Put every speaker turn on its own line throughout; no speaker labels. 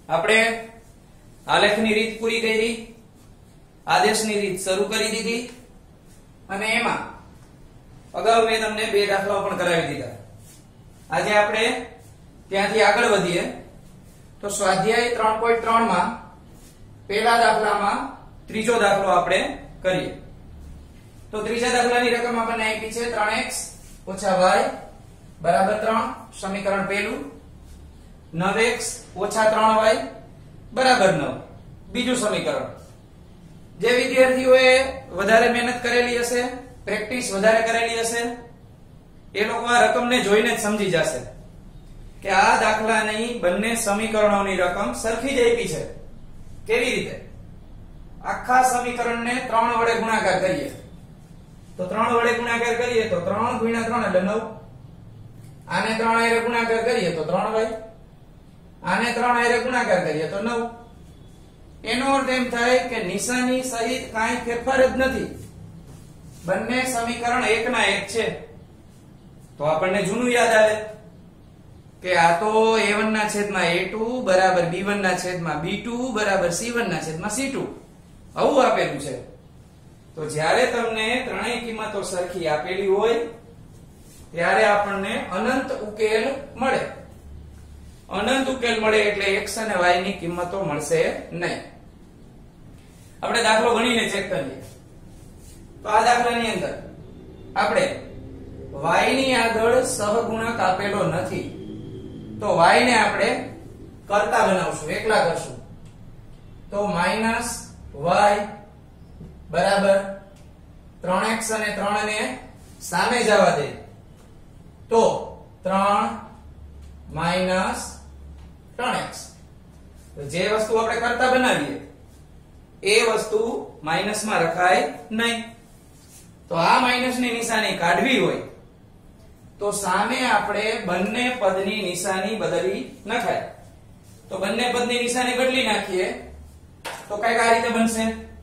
આપણે આલેખની રીત પૂરી કરી, આદેશની રીત શરૂ કરી દીધી અને એમાં અગાઉ મેં તમને 2 દાખલાઓ પણ કરાવી દીધા. આજે આપણે ત્યાંથી આગળ વધીએ તો સ્વાધ્યાય 3.3 માં પહેલા દાખલામાં ત્રીજો દાખલો આપણે કરીએ. તો ત્રીજા દાખલાની રકમ આપણને આપી છે 3x - y બરાબર 3, સમીકરણ પહેલું. 9x - 3y બરાબર 9, બીજું સમીકરણ. જે વિદ્યાર્થીઓએ વધારે મહેનત કરેલી હશે, પ્રેક્ટિસ વધારે કરેલી હશે, એ લોકો આ રકમને જોઈને જ સમજી જશે કે આ દાખલાની બંને સમીકરણોની રકમ સરખી જ આપી છે. કેવી રીતે? આખા સમીકરણને 3 વડે ગુણાકાર કરીએ તો 3 વડે ગુણાકાર કરીએ તો 3 × 3 એટલે 9. આને 3 હારે ગુણાકાર કરીએ તો 3y, આને 3 હારે ગુણાકાર કરીએ તો 9. એનો અર્થ એમ થાય કે નિશાની સહિત કાંઈ ફેરફાર જ નથી, બંને સમીકરણ એકના એક છે. તો આપણને જૂનું યાદ આવે કે આ તો a1 ના છેદમાં a2 બરાબર b1 ના છેદમાં b2 બરાબર c1 ના છેદમાં c2 આવું આપેલું છે. તો જ્યારે તમને ત્રણેય કિંમતો સરખી આપેલી હોય ત્યારે આપણને અનંત ઉકેલ મળે. અનંત ઉકેલ મળે એટલે x અને y ની કિંમતો મળશે નહીં. આપણે દાખલો ગણીને ચેક કરીએ. તો આ દાખલાની અંદર આપણે y ની આગળ સહગુણક આપેલો નથી, તો y ને આપણે કરતા બનાવશું, એકલા કરશું. તો -y બરાબર 3x અને 3 ને સામે જવા દે તો 3 - 3x. તો જે વસ્તુ આપણે કરતા બનાવીએ એ વસ્તુ માઈનસમાં રખાય નહીં. તો આ માઈનસની નિશાની કાઢવી હોય તો સામે આપણે બંને પદની નિશાની બદલી નખાય. તો બંને પદની નિશાની બદલી નાખીએ તો કઈક આ રીતે બનશે.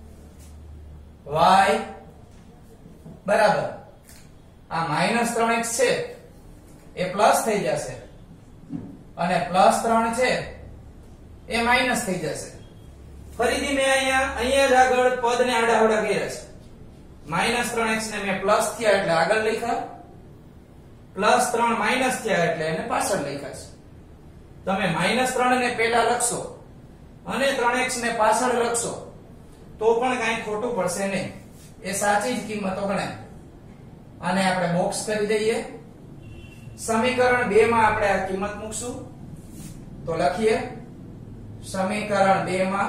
y બરાબર આ -3x છે એ પ્લસ થઈ જશે અને +3 છે એ માઈનસ થઈ જશે. ફરીથી મેં અહીંયા જ આગળ પદને આડાઅવળા કર્યા છે. -3x ને મેં પ્લસ થયા એટલે આગળ લખ્યા, +3 માઈનસ થયા એટલે એને પાછળ લખ્યા છે. તમે -3 ને પહેલા લખશો અને 3x ને પાછળ લખશો તો પણ કાંઈ ખોટું પડશે નહીં, એ સાચી જ કિંમતો ગણાય. આને આપણે બોક્સ કરી દઈએ. સમીકરણ 2 માં આપણે આ કિંમત મૂકશું. તો લખીએ સમીકરણ 2 માં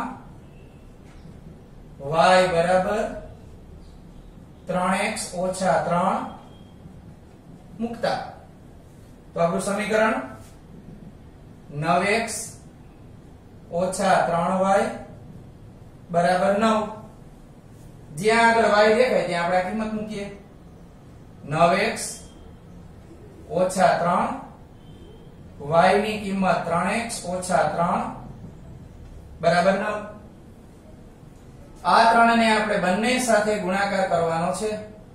y બરાબર 3x - 3 મુકતા તો આપણું સમીકરણ 9x - 3y બરાબર 9. જ્યાં આગળ y દેખાય ત્યાં આપણે આ કિંમત મૂકીએ. 9x - 3 y ની કિંમત 3x - 3 બરાબર 9. આ 3 ને આપણે બંને સાથે ગુણાકાર કરવાનો છે.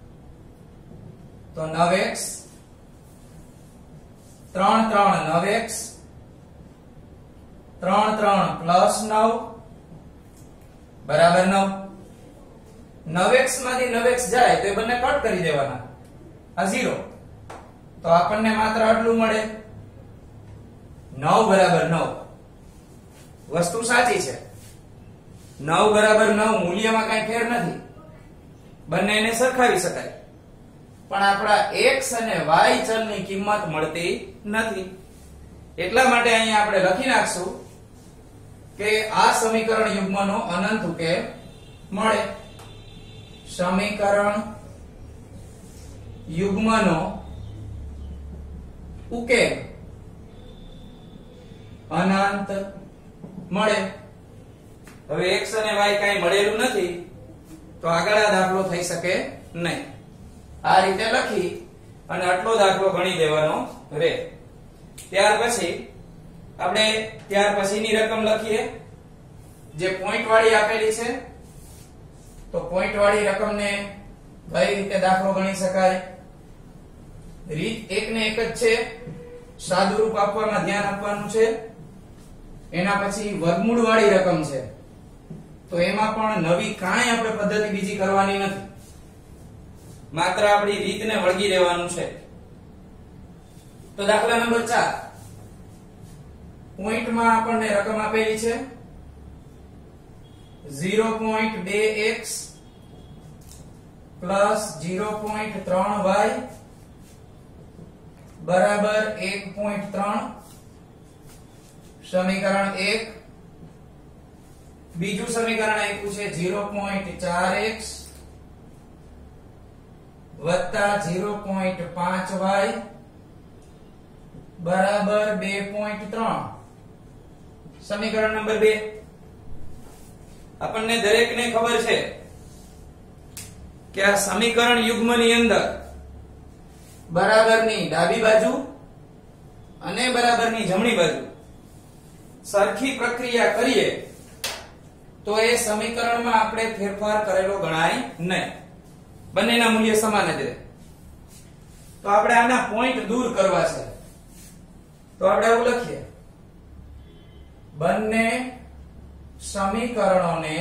તો 9x 3 × 3 9x 3 × 3 +9 બરાબર 9. 9x માંથી 9x જાય તો એ બંને કટ કરી દેવાના, આ 0. તો આપણને માત્ર આટલું મળે 9 બરાબર 9. વસ્તુ સાચી છે, 9 બરાબર 9 મૂલ્યમાં કઈ ફેર નથી, બંનેને સરખાવી શકાય. પણ આપણા x અને y ચલની કિંમત મળતી નથી. એટલા માટે અહીંયા આપણે લખી નાખશું કે આ સમીકરણ યુગ્મનો અનંત ઉકેલ મળે. સમીકરણ યુગ્મનો ઉકેલ અનંત મળે. હવે x અને y કાંઈ મળેલું નથી તો આગળ આ દાખલો થઈ શકે નહીં. આ રીતે લખી અને આટલો દાખલો ગણી દેવાનો રહે. ત્યાર પછીની રકમ લખીએ જે પોઈન્ટ વાળી આપેલી છે. તો પોઈન્ટ વાળી રકમને કઈ રીતે દાખલો ગણી શકાય? રીત એક ને એક જ છે, સાદુરૂપ આપવામાં ધ્યાન આપવાનું છે. એના પછી વર્ગમૂળ વાળી રકમ છે, તો એમાં પણ નવી કાંઈ આપણે પદ્ધતિ બીજી કરવાની નથી, માત્ર આપણી રીતને વળગી રહેવાનું છે. તો દાખલા નંબર 4, પોઈન્ટમાં આપણને રકમ આપેલી છે 0.2x પ્લસ 0.3y બરાબર 1.3, સમીકરણ 1. બીજું સમીકરણ આપ્યું છે 0.4x વત્તા 0.5y બરાબર 2.3. સમીકરણ નંબર 2. આપણને દરેકને ખબર છે કે આ સમીકરણ યુગ્મની અંદર બરાબરની ડાબી બાજુ અને બરાબરની જમણી બાજુ સરખી પ્રક્રિયા કરીએ તો એ સમીકરણમાં આપણે ફેરફાર કરેલો ગણાય નહીં, બંનેના મૂલ્ય સમાન જ રહે. તો આપણે આના પોઈન્ટ દૂર કરવા છે, તો આપણે આવું લખીએ, બંને સમીકરણોને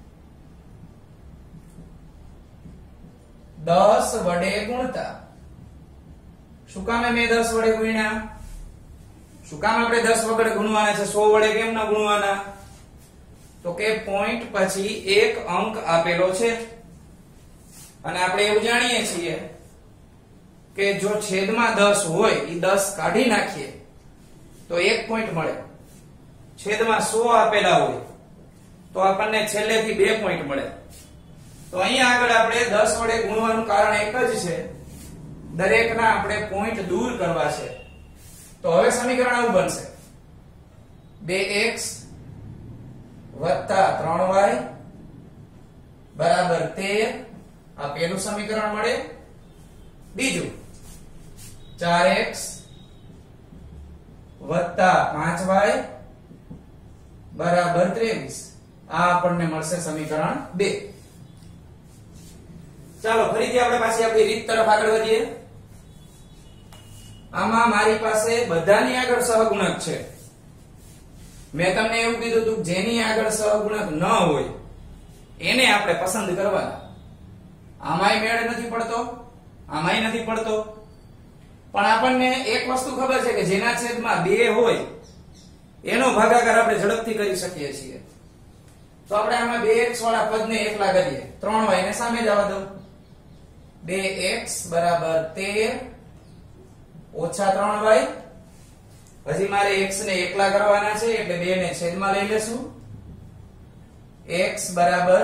10 વડે ગુણતા. શું કામ મેં 10 વડે ગુણ્યા? શું કામ આપણે 10 વડે ગુણવાના છે, 100 વડે કેમ ના ગુણવાના? તો કે પોઈન્ટ પછી એક અંક આપેલો છે અને આપણે એવું જાણીએ છીએ કે જો છેદમાં 10 હોય એ 10 કાઢી નાખીએ તો 1 પોઈન્ટ મળે, છેદમાં 100 આપેલા હોય તો આપણને છેલ્લેથી 2 પોઈન્ટ મળે. તો અહીંયા આગળ આપણે 10 વડે ગુણવાનું કારણ એક જ છે, દરેકના આપણે પોઈન્ટ દૂર કરવા છે. તો હવે સમીકરણ આવું બનશે 2x વત્તા 3y બરાબર 13. આ પહેલું સમીકરણ મળે. બીજું 4x વત્તા 5y બરાબર 23. આ આપણને મળશે સમીકરણ 2. ચાલો ફરીથી આપણે પાછી આપણી રીત તરફ આગળ વધીએ. આમાં મારી પાસે બધાની આગળ સહગુણક છે. મેં તમને એવું કીધું હતું જેની આગળ સહગુણક ન હોય એને આપણે પસંદ કરવાના. આમાંય મેળ નથી પડતો, આમાંય નથી પડતો, પણ આપણને એક વસ્તુ ખબર છે કે જેના છેદમાં 2 હોય એનો ભાગાકાર આપણે ઝડપથી કરી શકીએ છીએ. તો આપણે આમાં 2x વાળા પદને એકલા કરીએ, 3y ને સામે જ આવવા દઉં. 2x બરાબર 13 ઓછા 3y. હજી મારે x ને એકલા કરવાના છે એટલે 2 ને છેદમાં લઈ લેશું. x બરાબર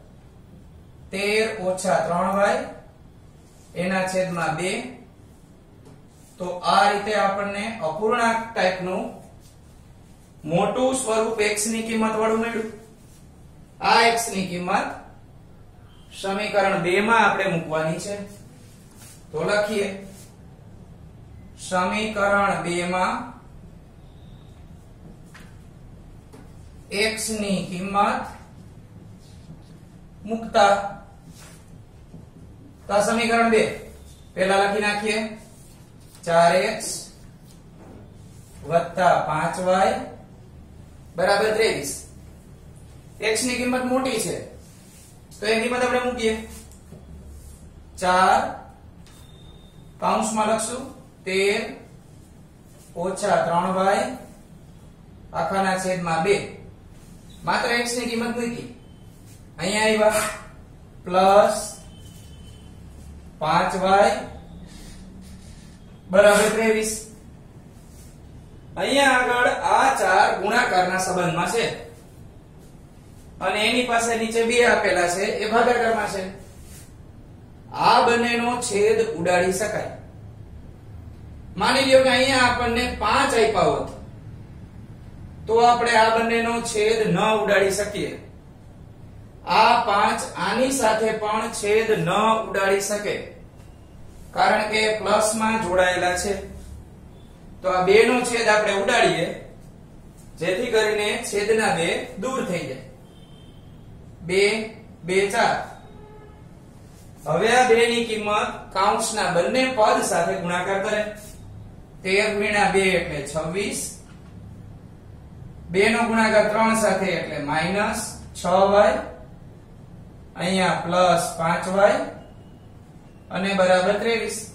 13 ઓછા 3y એના છેદમાં 2. તો આ રીતે આપણને અપૂર્ણાંક ટાઈપનું મોટું સ્વરૂપ x ની કિંમત વાળું મળ્યું. આ x ની કિંમત સમીકરણ 2 માં આપણે મૂકવાની છે. તો લખીએ, સમીકરણ 2 માં x ની કિંમત મુકતા. તો આ સમીકરણ 2 પહેલા લખી નાખીએ, 4x વત્તા 5y બરાબર 23. x ની કિંમત મોટી છે તો એની કિંમત આપણે મૂકીએ. 4 કૌંસમાં લખશું 13 ઓછા 3y આખાના છેદમાં 2. માત્ર x ની કિંમત મૂકી. અહીંયા આવ્યા પ્લસ 5y બરાબર 23. અહીંયા આગળ આ 4 ગુણાકારના સંબંધમાં છે અને એની પાસે નીચે 2 આપેલા છે એ ભાગાકારમાં છે. આ બંનેનો છેદ ઉડાડી શકાય. માની લ્યો કે અહીંયા આપણને 5 આપ્યા હોત તો આપણે આ બંનેનો છેદ ન ઉડાડી શકીએ. આ 5 આની સાથે પણ છેદ ન ઉડાડી શકે કારણ કે પ્લસમાં જોડાયેલા છે. તો આ 2 નો છેદ આપણે ઉડાડીએ જેથી કરીને છેદના 2 દૂર થઈ જાય. 2 2 4. હવે આ 2 ની કિંમત કૌંસના બંને પદ સાથે ગુણાકાર કરે. 13 ગુણ્યા 2 એટલે 26. 2 નો ગુણાકાર 3 સાથે એટલે -6y, અહીંયા +5y અને બરાબર 23.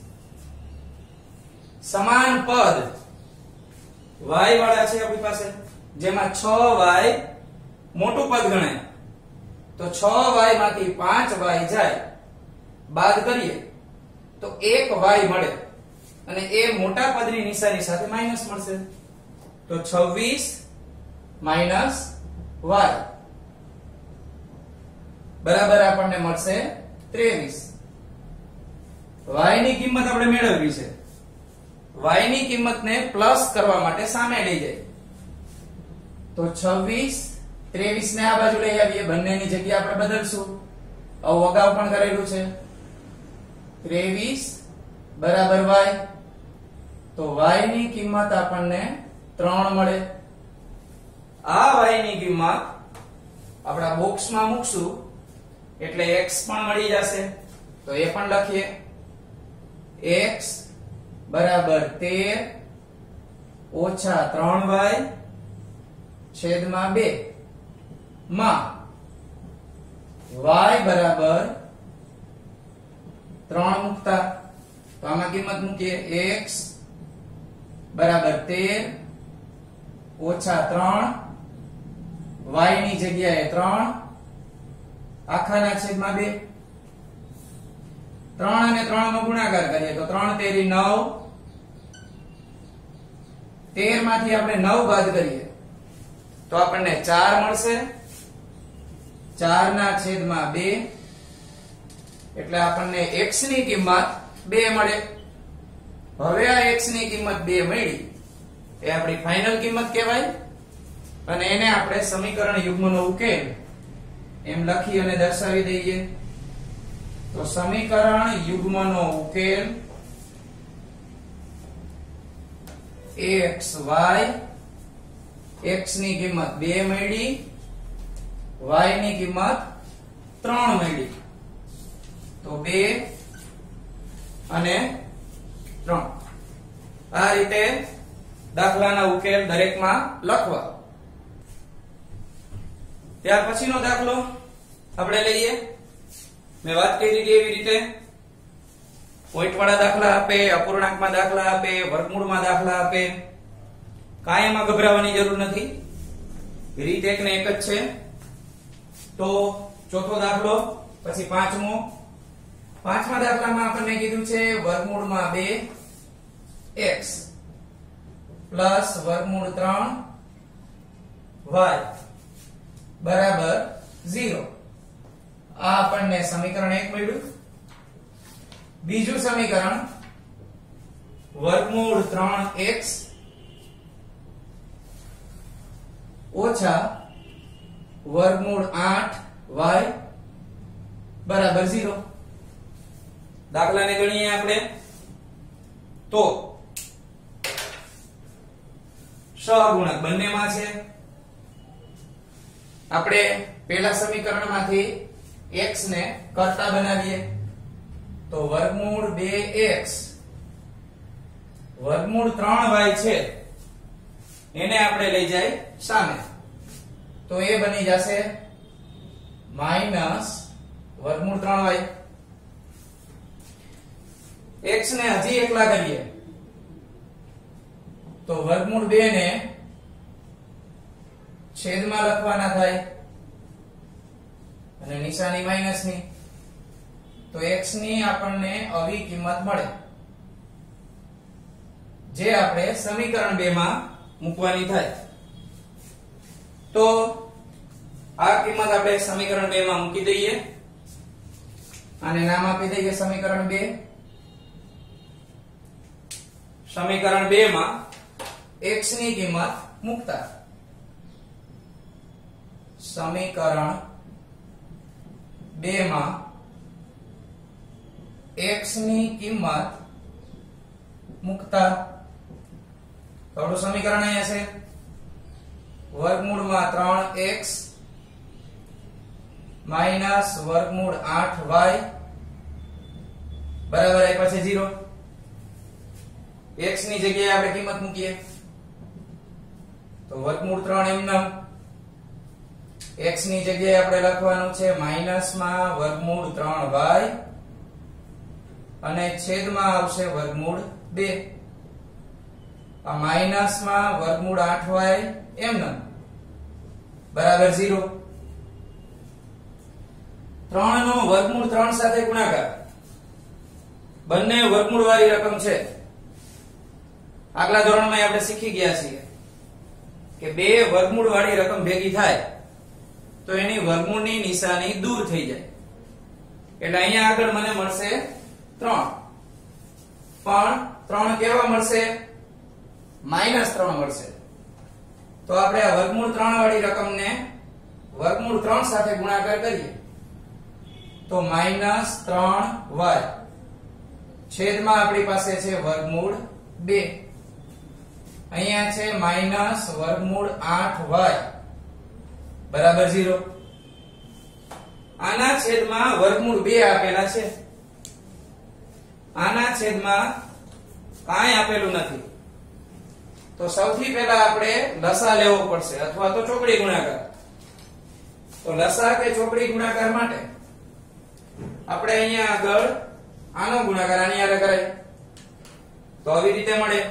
સમાન પદ y વાળા છે આપણી પાસે, જેમાં 6y મોટું પદ ગણાય, તો 6y માંથી 5y જાય, બાદ કરીએ તો 1y મળે અને એ મોટા પદની નિશાની સાથે માઈનસ મળશે, તો 26 - y બરાબર આપણને મળશે 23. y ની કિંમત આપણે મેળવવી છે. y ની કિંમતને પ્લસ કરવા માટે સામે લઈ જાય, તો 26 23 ને આ બાજુ લઈ આવીએ, બંનેની જગ્યા આપણે બદલશું. આવું અગાઉ પણ કરેલું છે. 23 બરાબર y, તો y ની કિંમત આપણને 3 મળે. આ y ની કિંમત આપણા બોક્સમાં મૂકશું એટલે x પણ મળી જશે, તો એ પણ લખીએ. x બરાબર 13 ઓછા 3y છેદમાં 2 માં y બરાબર 3 મૂકતા, તો આમાં કિંમત મૂકીએ. x બરાબર 13 ઓછા 3 y ની જગ્યાએ 3 આખાના છેદમાં 2. 3 અને 3 નો ગુણાકાર કરીએ તો 3 તેરી 9, 13 માંથી આપણે 9 બાદ કરીએ તો આપણને 4 મળશે. 4 ના છેદમાં 2 એટલે આપણને x ની કિંમત 2 મળે. હવે આ x ની કિંમત 2 મળી એ આપણી ફાઇનલ કિંમત કહેવાય અને એને આપણે સમીકરણ યુગ્મનો ઉકેલ એમ લખી અને દર્શાવી દઈએ. તો સમીકરણ યુગ્મનો ઉકેલ xy, x ની કિંમત 2 મળી, y ની કિંમત 3 મળી, તો 2 અને 3 આ રીતે દાખલાના ઉકેલ દરેકમાં લખવા. ત્યાર પછીનો દાખલો આપણે લઈએ. મેં વાત કરી હતી એવી રીતે પોઈન્ટ વાળા દાખલા આપે, અપૂર્ણાંકમાં દાખલા આપે, વર્ગમૂળમાં દાખલા આપે, કાંઈ એમાં ગભરાવાની જરૂર નથી, રીત એક ને એક જ છે. તો ચોથો દાખલો, પછી પાંચમો. પાંચમા દાખલામાં આપણને કીધું છે વર્ગમૂળમાં 2x પ્લસ વર્ગમૂળ 3y બરાબર 0. આ આપણને સમીકરણ 1 મળ્યું. બીજું સમીકરણ વર્ગમૂળ 3x ઓછા વર્ગમૂળ 8y બરાબર 0. દાખલાને ગણીએ આપણે તો સહગુણક બંનેમાં છે. આપણે પહેલા સમીકરણમાંથી x ને કર્તા બનાવીએ તો વર્ગમૂળ 2x વર્ગમૂળ 3y છે એને આપણે લઈ જાય સામે, તો એ બની જશે માઈનસ વર્ગમૂળ 3y. x ને હજી એકલા કરીએ તો વર્ગમૂળ 2 ને છેદમાં લખવાના થાય અને નિશાની માઈનસ ની, તો x ની આપણને આવી કિંમત મળે જે આપણે સમીકરણ 2 માં મૂકવાની થાય. તો આ કિંમત આપણે સમીકરણ 2 માં મૂકી દઈએ, આને નામ આપી દઈએ સમીકરણ 2. સમીકરણ 2 માં x ની કિંમત મૂકતા સમીકરણ 2 માં x ની કિંમત મૂકતા થોડું સમીકરણ અહીંયા છે વર્ગમૂળમાં 3x માઈનસ વર્ગમૂળ 8y બરાબર આપ્યા છે 0. x ની જગ્યાએ આપણે કિંમત મૂકીએ તો વર્ગમૂળ 3 એમનેમ x ની જગ્યાએ આપણે લખવાનું છે માઈનસ માં વર્ગમૂળ 3y અને છેદમાં આવશે વર્ગમૂળ 2. આ માઈનસ માં વર્ગમૂળ 8y એમનેમ બરાબર 0. 3 નો વર્ગમૂળ 3 સાથે ગુણાકાર બંને વર્ગમૂળ વાળી રકમ છે. આગલા ધોરણમાં આપણે શીખી ગયા છીએ કે બે વર્ગમૂળ વાળી રકમ ભેગી થાય તો એની વર્ગમૂળની નિશાની દૂર થઈ જાય. એટલે અહીંયા આગળ મને મળશે 3, પણ 3 કેવા મળશે? -3 મળશે. તો આપણે આ વર્ગમૂળ 3 વાળી રકમને વર્ગમૂળ 3 સાથે ગુણાકાર કરીએ તો -3y છેદમાં આપણી પાસે છે વર્ગમૂળ 2. અહીંયા છે માઈનસ વર્ગમૂળ 8y બરાબર 0. આના છેદમાં વર્ગમૂળ 2 આપેલા છે. આના છેદમાં કાંઈ આપેલું નથી. તો સૌથી પહેલા આપણે લસા લેવો પડશે અથવા તો ચોકડી ગુણાકાર. તો લસા કે ચોકડી ગુણાકાર માટે આપણે અહીંયા આગળ આનો ગુણાકાર આની હારે કરાય તો આવી રીતે મળે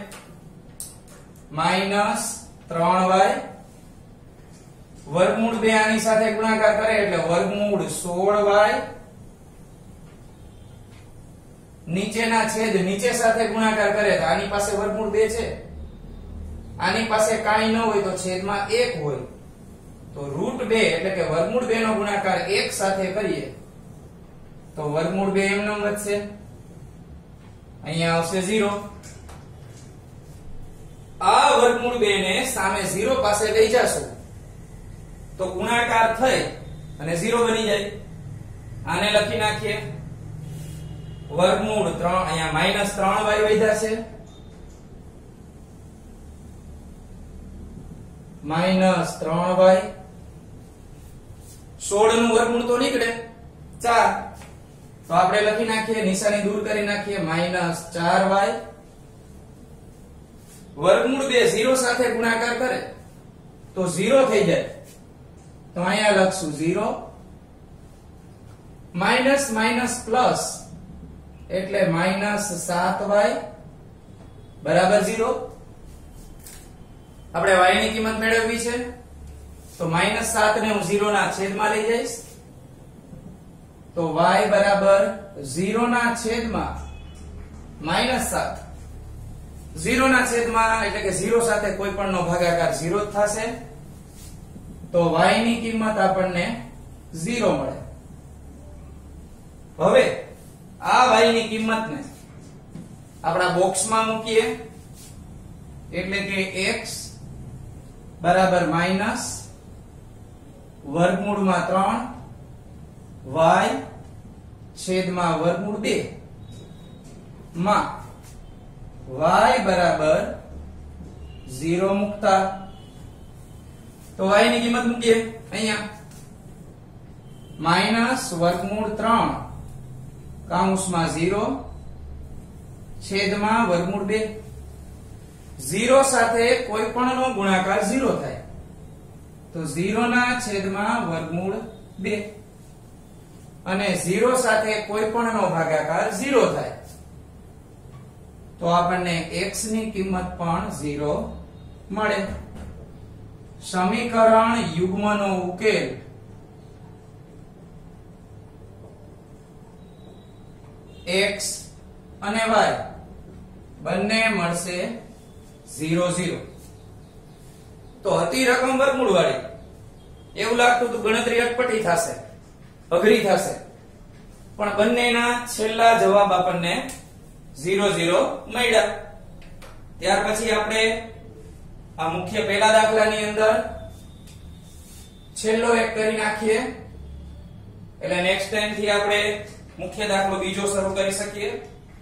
-3y વર્ગમૂળ 2 આની સાથે ગુણાકાર કરે એટલે વર્ગમૂળ 16y નીચેના છેદ નીચે સાથે ગુણાકાર કરે તો આની પાસે વર્ગમૂળ 2 છે, આની પાસે કાંઈ ન હોય તો છેદમાં 1 હોય તો √2 એટલે કે વર્ગમૂળ 2 નો ગુણાકાર 1 સાથે કરીએ તો વર્ગમૂળ 2 એમનેમ વધશે. અહીંયા આવશે 0. આ વર્ગમૂળ 2 ને સામે 0 પાસે લઈ જાશું તો ગુણાકાર થઈ અને 0 બની જાય. આને લખી નાખીએ વર્ગમૂળ 3 અહીંયા -3y વધ્યા છે -3y 16 નું વર્ગમૂળ તો નીકળે 4 તો આપણે લખી નાખીએ નિશાની દૂર કરી નાખીએ -4y વર્ગમૂળ 2 0 સાથે ગુણાકાર કરે તો 0 થઈ જાય તો અહીંયા લખશું 0 માઈનસ માઈનસ પ્લસ એટલે -7y બરાબર 0. આપણે y ની કિંમત મેળવવી છે તો -7 ને હું 0 ના છેદમાં લઈ જઈશ તો y બરાબર 0 ના છેદમાં -7. 0 ના છેદમાં એટલે કે 0 સાથે કોઈ પણ નો ભાગાકાર 0 જ થશે તો y ની કિંમત આપણને 0 મળે. હવે આ y ની કિંમતને આપણા બોક્સમાં મૂકીએ એટલે કે x બરાબર માઈનસ વર્ગમૂળમાં 3 y છેદમાં વર્ગમૂળ 2 માં y બરાબર 0 મૂકતા તો y ની કિંમત મૂકીએ અહીંયા માઈનસ વર્ગમૂળ 3 કૌંસમાં 0 છેદમાં વર્ગમૂળ 2. 0 સાથે કોઈ પણ નો ગુણાકાર 0 થાય તો 0 ના છેદમાં વર્ગમૂળ 2 અને 0 સાથે કોઈ પણ નો ભાગાકાર 0 થાય તો આપણને x ની કિંમત પણ 0 મળે. સમીકરણ યુગ્મનો ઉકેલ x અને y બંને મળશે 0 0. તો હતી રકમ વર્ગમૂળ વાળી એવું લાગતું હતું ગણતરી અટપટી થશે અઘરી થશે પણ બંનેના છેલ્લા જવાબ આપણને 0 0 મળ્યા. ત્યાર પછી આપણે આ મુખ્ય પહેલા દાખલાની અંદર છેલ્લો એક કરી નાખીએ એટલે નેક્સ્ટ ટાઈમ થી આપણે મુખ્ય દાખલો બીજો શરૂ કરી શકીએ.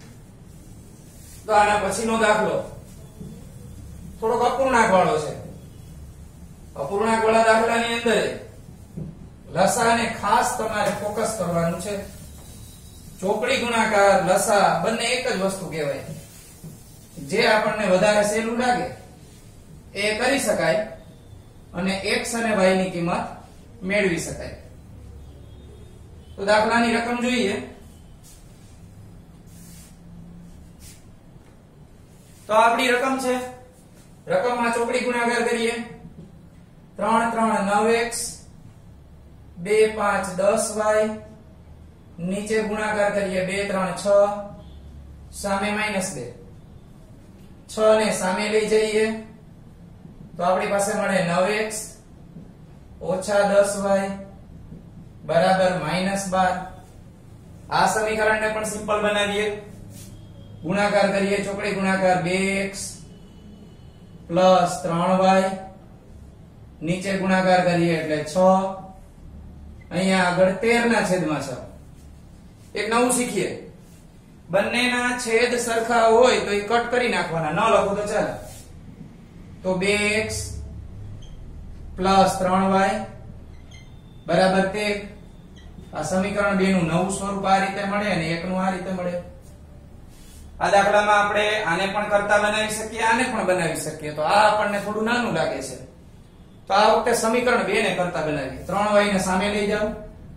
તો આના પછીનો દાખલો થોડોક અપૂર્ણાંક વાળો છે. અપૂર્ણાંક વાળા દાખલાની અંદર લસાને ખાસ તમારે ફોકસ કરવાનું છે. ચોકડી ગુણાકાર લસા બંને એક જ વસ્તુ કહેવાય. જે આપણને વધારે સહેલું લાગે એ કરી શકાય અને x અને y ની કિંમત મેળવી શકાય. તો દાખલાની રકમ જોઈએ. તો આપણી રકમ છે, રકમમાં ચોકડી ગુણાકાર કરીએ. 3 3 9x 2 5 10y, નીચે ગુણાકાર કરીએ 2 3 6, સામે -2. 6 ને સામે લઈ જઈએ તો આપણી પાસે મળે 9x ઓછા 10y બરાબર -12. આ સમીકરણને પણ સિમ્પલ બનાવીએ. ગુણાકાર કરીએ, ચોકડી ગુણાકાર 2x પ્લસ 3y, નીચે ગુણાકાર કરીએ એટલે 6, અહીંયા આગળ 13 ના છેદમાં 6. એક નવું શીખીએ, બંનેના છેદ સરખા હોય તો એ કટ કરી નાખવાના, ન લખો તો ચાલે. તો 2x પ્લસ 3y બરાબર 13. આ સમીકરણ 2 નું નવું સ્વરૂપ આ રીતે મળે અને 1 નું આ રીતે મળે. આ દાખલામાં આપણે આને પણ કરતા બનાવી શકીએ, આને પણ બનાવી શકીએ. તો આ આપણને થોડું નાનું લાગે છે, તો આ વખતે સમીકરણ 2 ને કરતા બનાવીએ. 3y ને સામે લઈ જાઓ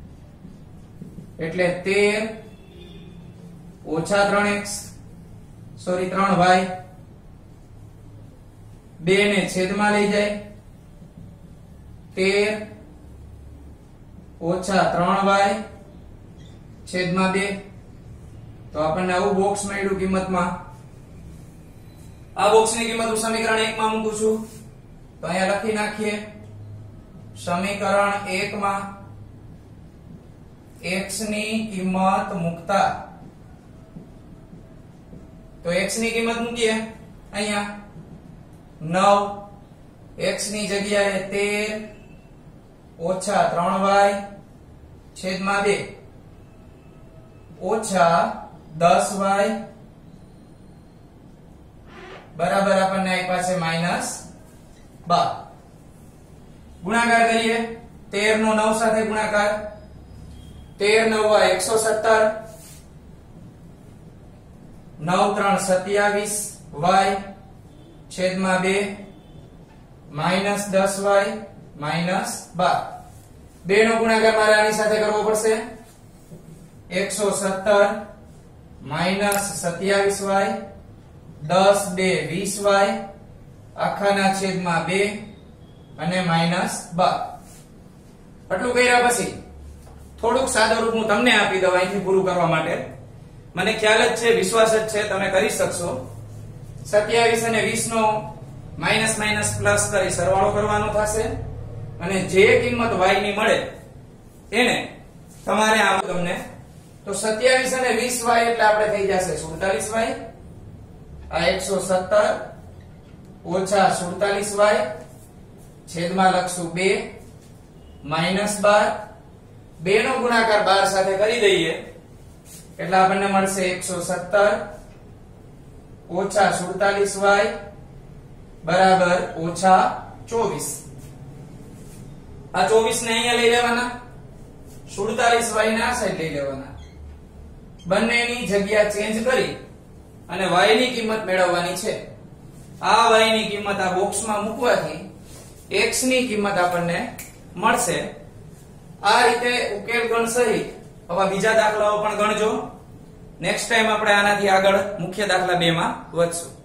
એટલે 13 ઓછા 3x સોરી 3y, 2 ને છેદમાં લઈ જાય 13 ઓછા 3y છેદમાં 2. તો આપણને આવું બોક્સ મળ્યું કિંમતમાં. આ બોક્સની કિંમત હું સમીકરણ 1 માં મૂકું છું. તો અહીંયા લખી નાખીએ. સમીકરણ 1 માં x ની કિંમત મૂકતા, તો x ની કિંમત મૂકીએ અહીંયા 9, x ની જગ્યાએ 13 ઓછા 3y છેદમાં 2 ઓછા 10y બરાબર આપણને આપ્યા છે -12. ગુણાકાર કરીએ. 13 નો 9 સાથે ગુણાકાર, 13 9 117, 9 3 27y છેદમાં 2 -10y -12. 2 નો ગુણાકાર મારે આની સાથે કરવો પડશે. 117 -27y 10 2 20y આખાના છેદમાં 2 અને -12. આટલું કર્યા પછી થોડુંક સાદું રૂપ હું તમને આપી દઉં અહીંથી પૂરું કરવા માટે. મને ખ્યાલ જ છે, વિશ્વાસ જ છે તમે કરી શકશો. 27 અને 20 નો માઇનસ માઇનસ પ્લસ કરી સરવાળો કરવાનો થશે અને જે કિંમત y ની મળે એને તમારે આમ તમને તો 27 અને 20y એટલે આપણે થઈ જશે 47y. આ 117 ઓછા 47y છેદમાં લખશું 2 -12. 2 નો ગુણાકાર 12 સાથે કરી દઈએ એટલે આપણને મળશે 117 ઓછા 47y બરાબર ઓછા 24. આ 24 ને અહીંયા લઈ લેવાના, 47y ને આ સાઈડ લઈ લેવાના. બંનેની જગ્યા ચેન્જ કરી અને y ની કિંમત મેળવવાની છે. આ y ની કિંમત આ બોક્સમાં મૂકવાથી x ની કિંમત આપણને મળશે. આ રીતે ઉકેલ ગણ સહિત આવા બીજા દાખલાઓ પણ ગણજો. નેક્સ્ટ ટાઈમ આપણે આનાથી આગળ મુખ્ય દાખલા 2 માં વધશું.